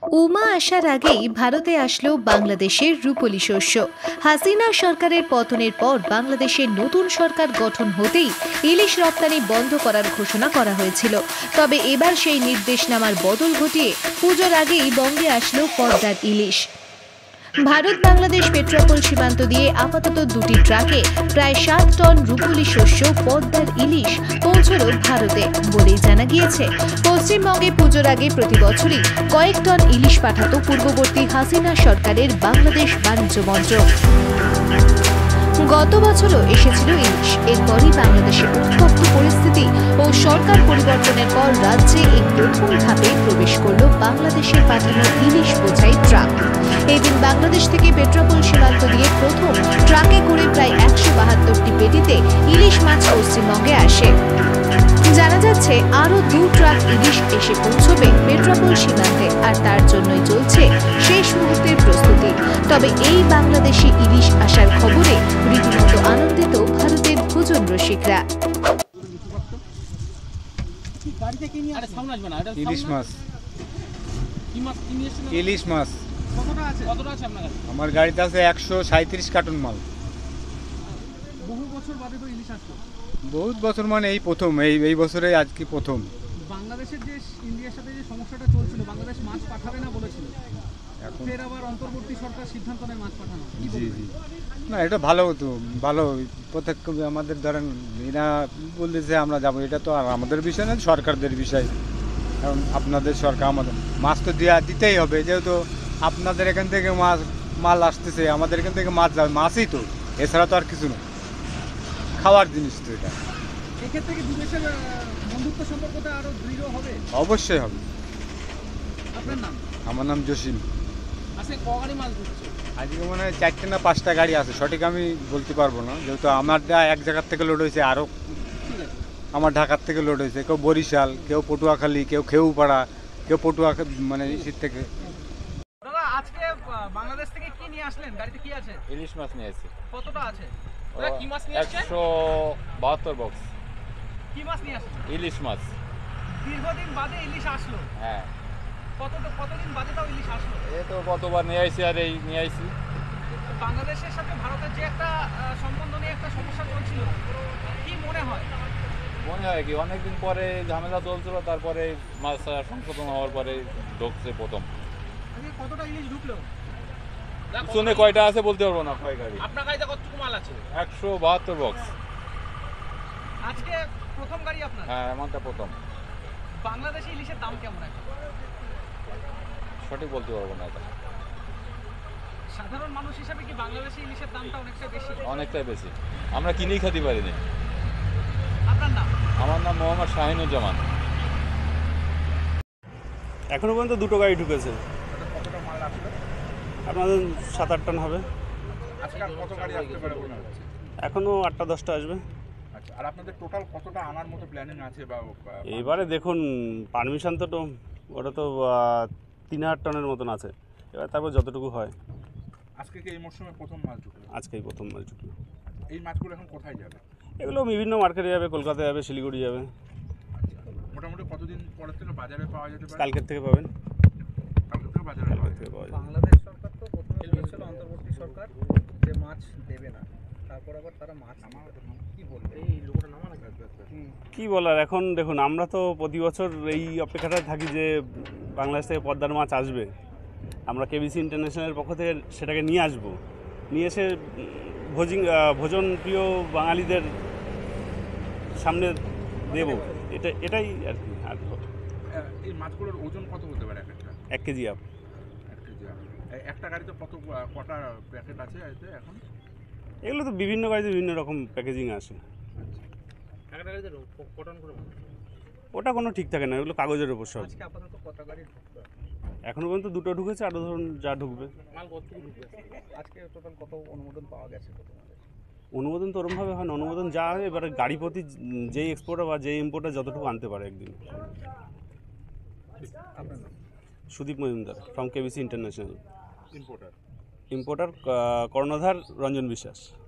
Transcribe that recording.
উমা আসার আগেই ভারতে আসলো বাংলাদেশের রূপলি শস্য। হাসিনা সরকারের পতনের পর বাংলাদেশের নতুন সরকার গঠন হতেই ইলিশ রপ্তানি বন্ধ করার ঘোষণা করা হয়েছিল। তবে এবার সেই নির্দেশনামার বদল ঘটিয়ে পুজোর আগেই বঙ্গে আসলো পদ্মার ইলিশ। ভারত বাংলাদেশ পেট্রাপোল সীমান্ত দিয়ে আপাতত দুটি ট্রাকে প্রায় 7 টন রূপলি শস্য পদ্মার ইলিশ পৌঁছল ভারতে বলেই জানা গিয়েছে। পশ্চিমবঙ্গে পুজোর আগে প্রতি বছরই কয়েক টন ইলিশ পাঠাতো পূর্ববর্তী হাসিনা সরকারের বাংলাদেশ বাণিজ্য মন্ত্রক। গত বছরও এসেছিল ইলিশ। এরপরই বাংলাদেশের উত্তপ্ত পরিস্থিতি ও সরকার পরিবর্তনের পর রাজ্যে এই প্রথম ধাপে প্রবেশ করল বাংলাদেশের পাঠানো ইলিশ বোঝাই ট্রাক। এদিন বাংলাদেশ থেকে পেট্রাপোল সীমান্ত দিয়ে প্রথম ট্রাকে করে প্রায় 172টি পেটিতে ইলিশ মাছ পশ্চিমবঙ্গে আসে। জানা যাচ্ছে আরও 2 ট্রাক ইলিশ এসে পৌঁছবে পেট্রাপোল সীমান্তে, আর তার জন্যই চলছে শেষ মুহূর্তের প্রস্তুতি। তবে এই বাংলাদেশি ইলিশ আসার খবরে রীতিমতো আনন্দিত ভারতের ভোজন রসিকরা। ইলিশ মাছ আমার গাড়িতে আছে 137 কার্টন মাল। বহুত বছর মানে এই প্রথম, এই বছরে আজকে প্রথম। বাংলাদেশের যে ইন্ডিয়ার সাথে যে সমস্যাটা চলছিল, বাংলাদেশ মাছ পাঠাবে না বলেছিল, এখন ফের আবার অন্তর্বর্তী সরকার সিদ্ধান্ত নেয় মাছ পাঠানো। জি জি, না এটা ভালো হতো, ভালো। প্রত্যেক আমাদের ধরেন এরা বলতেছে আমরা যাবো, এটা তো আর আমাদের বিষয় না, সরকারদের বিষয়। কারণ আপনাদের সরকার আমাদের মাছ তো দিতেই হবে, যেহেতু আপনাদের এখান থেকে মাল আসতেছে, আমাদের এখান থেকে মাছ যাবে, মাছই তো, এছাড়া তো আর কিছু না, খাওয়ার জিনিস তো এটা। এক্ষেত্রে কি দুই দেশের বন্ধুত্ব সম্পর্কটা আরো দৃঢ় হবে? অবশ্যই হবে। আপনার নাম? আমার নাম জসিম। আজকে ক গাড়ি মাছ ঢুকছে? আজকে মনে হয় 4টে না 5টা গাড়ি আছে, সঠিক আমি বলতে পারবো না, যেহেতু আমারটা এক জায়গার থেকে লোড হয়েছে, আরও আমার ঢাকার থেকে লোড হয়েছে, কেউ বরিশাল, কেউ পটুয়াখালী, কেউ খেউপাড়া, কেউ মানে ইসির থেকে। দাদা আজকে বাংলাদেশ থেকে কি নিয়ে আসলেন? গাড়িতে কি আছে? ইলিশ মাছ নিয়ে এসেছি। কতটা আছে? ওরা কি মাছ নিয়ে আসছেন? 172 বক্স। কি মাছ নিয়ে আসছেন? ইলিশ মাছ। দীর্ঘদিন বাদে ইলিশ আসলো। হ্যাঁ। কতদিন বাদে তাও ইলিশ আসলো? এই তো গতবার নিয়ে আইছি আর এই নিয়ে আইছি। বাংলাদেশের সাথে ভারতের যে একটা সম্বন্ধ নিয়ে একটা সমস্যা চলছিল, কি মনে হয়? মনে হয় কি অনেকদিন পরে ঝামেলা চলছিল, তারপরে মাছ সংশোধন হওয়ার পরে ঢুকছে প্রথম। কতটা ইলিশ ঢুকলো? শুনে কয়টা আছে বলতে পারবো না। কয় গাড়ি? আপনার গাড়িতে কতটুকু মাল আছে? 172 বক্স। আজকে প্রথম গাড়ি আপনার? হ্যাঁ, আমারটা প্রথম। বাংলাদেশে ইলিশের দাম কেমন এখন? সঠিক বলতে পারবো না এটা। সাধারণ মানুষ হিসেবে কি বাংলাদেশে ইলিশের দামটা অনেকটা বেশি? অনেকটাই বেশি, আমরা কিনেই খেতে পারিনি। আপনার নাম? আমার নাম মোহাম্মদ শাহিনুজ্জামান। এখনো পর্যন্ত 2টো গাড়ি ঢুকেছে। কতটা মাল আসবে? আপনাদের 7-8 টন হবে। আজকে কত গাড়ি আসতে পারে মনে হচ্ছে? এখনো 8টা-10টা আসবে। আচ্ছা, আর আপনাদের টোটাল কতটা আনার মতো প্ল্যানিং আছে? বা এবারে দেখুন পারমিশন তো ওটা তো 3000 টনের মতন আছে, এবার তারপর যতটুকু হয়। আজকে কি এই মরশুমে প্রথম মাছ ঢুকলো? আজকেই প্রথম মাছ ঢুকলো। এই মাছগুলো এখন কোথায় যাবে? এগুলো বিভিন্ন মার্কেটে যাবে, কলকাতায় যাবে, শিলিগুড়ি যাবে। আচ্ছা, মোটামুটি কতদিন পরের থেকে বাজারে পাওয়া যেতে পারে? কালকের থেকে পাবেন। কালকে থেকে বাজারে পাওয়া যাবে। বাংলাদেশ সরকার তো প্রথমে বলেছিল অন্তর্বর্তী সরকার যে মাছ দেবে না, তারপর আবার তারা মাছ কি বলবে? এই লোকটা নামা না কি বলার, এখন দেখুন আমরা তো প্রতি বছর এই অপেক্ষাটায় থাকি যে বাংলাদেশ থেকে পদ্মার মাছ আসবে, আমরা কেবিসি ইন্টারন্যাশনালের পক্ষ থেকে সেটাকে নিয়ে আসবো, নিয়ে এসে ভোজন প্রিয় বাঙালিদের সামনে দেব, এটাই আর কি। আর এই মাছগুলোর ওজন কত হতে পারে? 1 কেজি আপ। 1 KG up. একটা গাড়িতে কটা প্যাকেট আছে এতে এখন? এগুলো তো বিভিন্ন গাড়িতে বিভিন্ন রকম প্যাকেজিং আসে। একটা গাড়িতে কটন করে ওটা কোনো ঠিক থাকে না, এগুলো কাগজের উপর সব। আজকে আপাতত কত গাড়ি ঢুকবে? এখনো পর্যন্ত 2টো ঢুকেছে, আরও ধরুন যা ঢুকবে। মাল কতটুকু ঢুকবে? আজকে টোটাল কত অনুমোদন পাওয়া গেছে? অনুমোদন তো ওরমভাবে হয় না, অনুমোদন যা হয় এবারে গাড়ি প্রতি যেই এক্সপোর্টার বা যেই ইম্পোর্টার যতটুকু আনতে পারে একদিন। আপনার নাম? Sudip Majumdar from KBC international. Importer কর্ণধার রঞ্জন বিশ্বাস।